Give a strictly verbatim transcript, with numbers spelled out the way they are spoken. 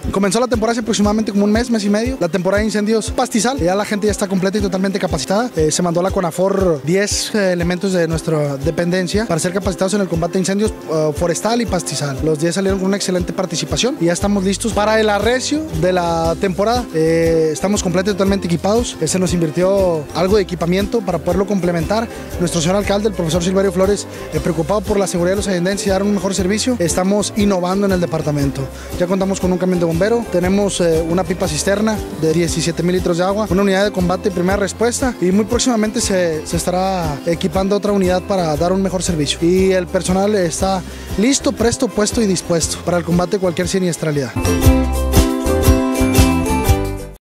Comenzó la temporada hace aproximadamente como un mes, mes y medio. La temporada de incendios pastizal, ya la gente ya está completa y totalmente capacitada. Eh, se mandó a la CONAFOR diez eh, elementos de nuestra dependencia para ser capacitados en el combate de incendios uh, forestal y pastizal. Los diez salieron con una excelente participación y ya estamos listos para el arrecio de la temporada. Eh, estamos completamente totalmente equipados. Eh, se nos invirtió algo de equipamiento para poderlo complementar. Nuestro señor alcalde, el profesor Silverio Flores, eh, preocupado por la seguridad de los ayendenses y dar un mejor servicio, estamos innovando en el departamento. Ya contamos con un camión de bombero, tenemos eh, una pipa cisterna de diecisiete mil litros de agua, una unidad de combate y primera respuesta, y muy próximamente se, se estará equipando otra unidad para dar un mejor servicio. Y el personal está listo, presto, puesto y dispuesto para el combate de cualquier siniestralidad.